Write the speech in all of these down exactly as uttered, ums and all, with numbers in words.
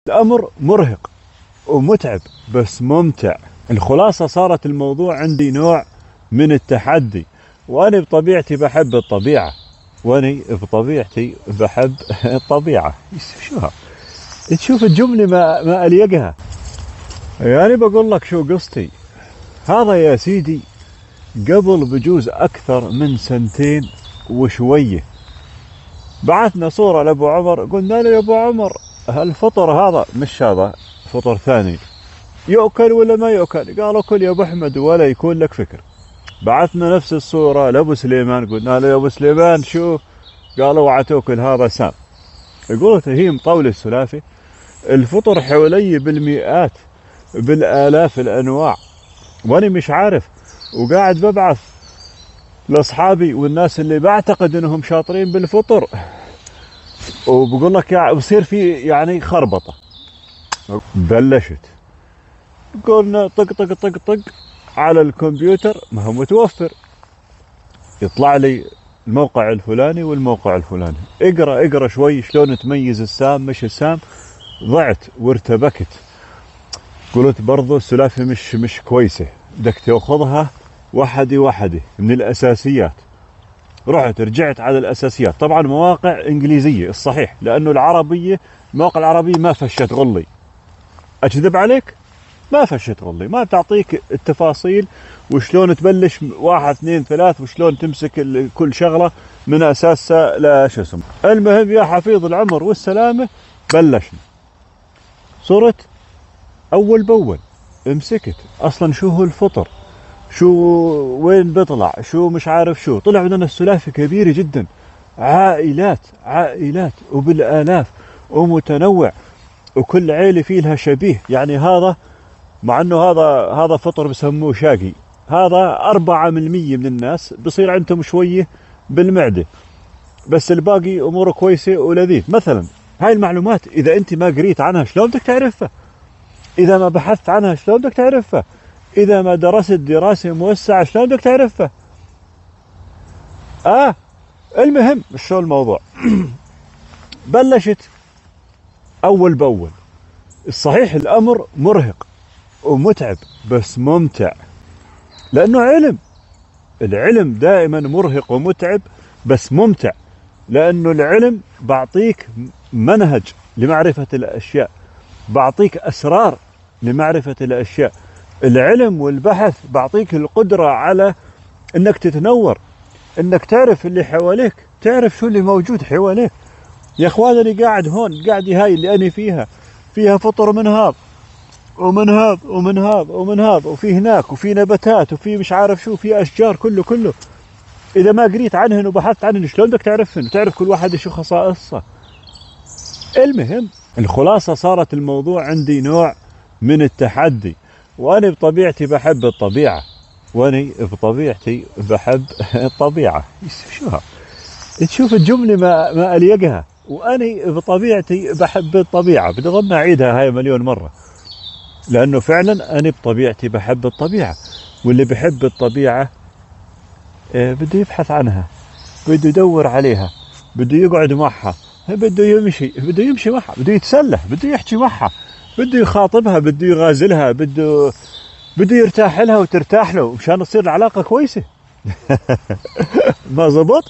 الأمر مرهق ومتعب بس ممتع. الخلاصة صارت الموضوع عندي نوع من التحدي، وأنا بطبيعتي بحب الطبيعة، وأنا بطبيعتي بحب الطبيعة. شو ها تشوف الجملة ما, ما أليقها. يعني بقول لك شو قصتي. هذا يا سيدي قبل بجوز أكثر من سنتين وشوية بعثنا صورة لأبو عمر، قلنا له يا أبو عمر هالفطر هذا مش هذا فطر ثاني يؤكل ولا ما يؤكل؟ قالوا كل يا أبو أحمد ولا يكون لك فكر. بعثنا نفس الصورة لأبو سليمان، قلنا له يا أبو سليمان شو؟ قالوا وعتوكل هذا سام. يقولوا هي مطاولة السلافة. الفطر حوالي بالمئات بالآلاف الأنواع وأنا مش عارف، وقاعد ببعث لأصحابي والناس اللي بعتقد أنهم شاطرين بالفطر، وبقول لك يعني بصير في يعني خربطة. بلشت قلنا طق طق طق طق على الكمبيوتر، ما هو متوفر، يطلع لي الموقع الفلاني والموقع الفلاني، اقرأ اقرأ شوي شلون تميز السام مش السام. ضعت وارتبكت، قلت برضو السلافة مش مش كويسة، بدك تاخذها وحدي وحدي من الأساسيات. رحت رجعت على الأساسيات، طبعا مواقع إنجليزية الصحيح، لأنه العربية المواقع العربية ما فشت غلي. أكذب عليك؟ ما فشت غلي، ما تعطيك التفاصيل وشلون تبلش واحد اثنين ثلاث وشلون تمسك كل شغلة من أساسها لا شو اسمه. المهم يا حفيظ العمر والسلامة بلشنا. صرت أول بأول امسكت أصلا شو هو الفطر، شو وين بيطلع، شو مش عارف شو. طلع عندنا السلافة كبيرة جدا، عائلات عائلات وبالآلاف ومتنوع، وكل عيلة فيه لها شبيه. يعني هذا مع انه هذا هذا فطر بسموه شاقي، هذا أربعة من المية من الناس بصير عندهم شوية بالمعدة، بس الباقي أموره كويسة ولذيذ. مثلا هاي المعلومات إذا أنت ما قريت عنها شلون بدك تعرفها؟ إذا ما بحثت عنها شلون بدك تعرفها؟ إذا ما درست دراسة موسعة شلون بدك تعرفها؟ آه المهم شو الموضوع. بلشت أول بأول. الصحيح الأمر مرهق ومتعب بس ممتع، لأنه علم. العلم دائما مرهق ومتعب بس ممتع، لأنه العلم بعطيك منهج لمعرفة الأشياء، بعطيك أسرار لمعرفة الأشياء. العلم والبحث بعطيك القدرة على أنك تتنور، أنك تعرف اللي حواليك، تعرف شو اللي موجود حواليك. يا أخوان اللي قاعد هون قاعد هاي اللي أنا فيها فيها فطر من هذا ومن هذا ومن هذا ومن هذا، وفي هناك وفي نباتات وفي مش عارف شو، في أشجار، كله كله إذا ما قريت عنهن وبحثت عنهن شلون بدك تعرفهن وتعرف كل واحد شو خصائصه. المهم الخلاصة صارت الموضوع عندي نوع من التحدي، وأنا بطبيعتي بحب الطبيعة، وأنا بطبيعتي بحب الطبيعة. شو ها تشوف الجملة ما ما أليقها. وأنا بطبيعتي بحب الطبيعة، بدي ظن أعيدها هاي مليون مرة، لأنه فعلا أنا بطبيعتي بحب الطبيعة، واللي بحب الطبيعة بده يبحث عنها، بده يدور عليها، بده يقعد معها، بده يمشي بده يمشي معها، بده يتسلح، بده يحكي معها، بده يخاطبها، بده يغازلها، بده بده يرتاح لها وترتاح له مشان تصير العلاقة كويسة. ما زبط.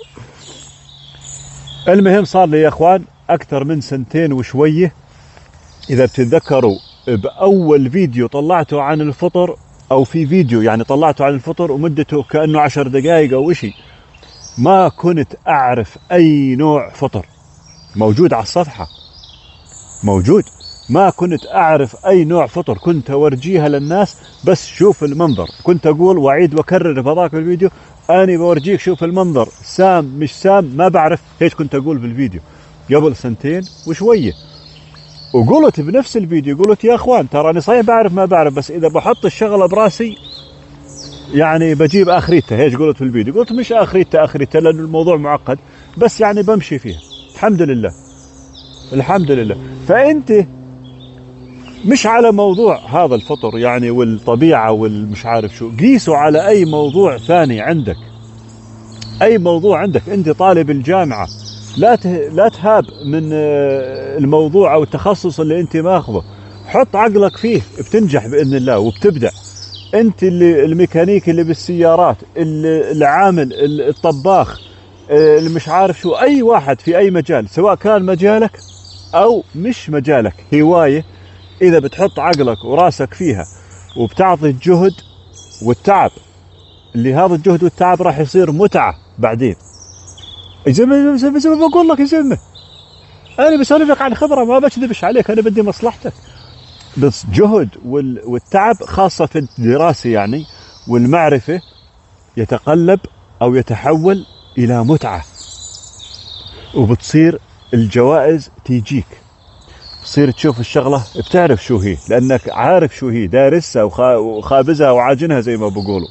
المهم صار لي يا اخوان اكثر من سنتين وشوية، اذا بتتذكروا باول فيديو طلعته عن الفطر، او في فيديو يعني طلعته عن الفطر ومدته كأنه عشر دقائق او اشي، ما كنت اعرف اي نوع فطر موجود على الصفحة، موجود. ما كنت اعرف اي نوع فطر، كنت اورجيها للناس بس شوف المنظر. كنت اقول واعيد واكرر في هذاك الفيديو، اني بورجيك شوف المنظر، سام مش سام ما بعرف. هيك كنت اقول في الفيديو قبل سنتين وشوية. وقلت بنفس الفيديو، قلت يا اخوان ترى انا صحيح بعرف ما بعرف، بس اذا بحط الشغلة براسي يعني بجيب اخريتها. هيك قلت في الفيديو، قلت مش اخريتها اخريتها لانه الموضوع معقد، بس يعني بمشي فيها الحمد لله الحمد لله. فانت مش على موضوع هذا الفطر يعني والطبيعة والمش عارف شو، قيسوا على اي موضوع ثاني عندك، اي موضوع عندك. انت طالب الجامعة لا لا تهاب من الموضوع او التخصص اللي انت ماخذه، حط عقلك فيه بتنجح باذن الله وبتبدع. انت اللي الميكانيكي اللي بالسيارات، اللي العامل، الطباخ، اللي مش عارف شو، اي واحد في اي مجال سواء كان مجالك او مش مجالك، هواية اذا بتحط عقلك وراسك فيها وبتعطي الجهد والتعب، اللي هذا الجهد والتعب راح يصير متعة بعدين. زي ما زي ما زي ما بقول لك يا زلمه، انا بسولفك عن خبره، ما بكذبش عليك، انا بدي مصلحتك. بس جهد والتعب خاصه في الدراسه يعني والمعرفه يتقلب او يتحول الى متعه، وبتصير الجوائز تيجيك، تصير تشوف الشغله بتعرف شو هي، لانك عارف شو هي، دارسها وخابزها وعاجنها زي ما بقولوا.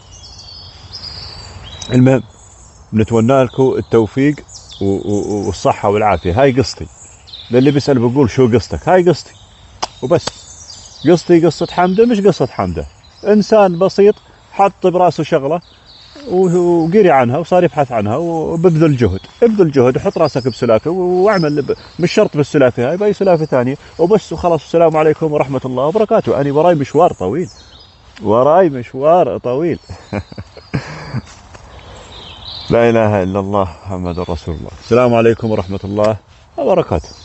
المهم نتمنى لكم التوفيق والصحة والعافية. هاي قصتي، للي بيسأل بقول شو قصتك، هاي قصتي وبس. قصتي قصة حمدة، مش قصة حمدة، إنسان بسيط حط براسه شغلة وقري عنها وصار يبحث عنها وببذل جهد، ابذل جهد وحط راسك بسلافة واعمل ب... مش شرط بالسلافة هاي، باي سلافة ثانية وبس وخلاص. السلام عليكم ورحمة الله وبركاته. أنا وراي مشوار طويل، وراي مشوار طويل. لا إله إلا الله محمد رسول الله. السلام عليكم ورحمة الله وبركاته.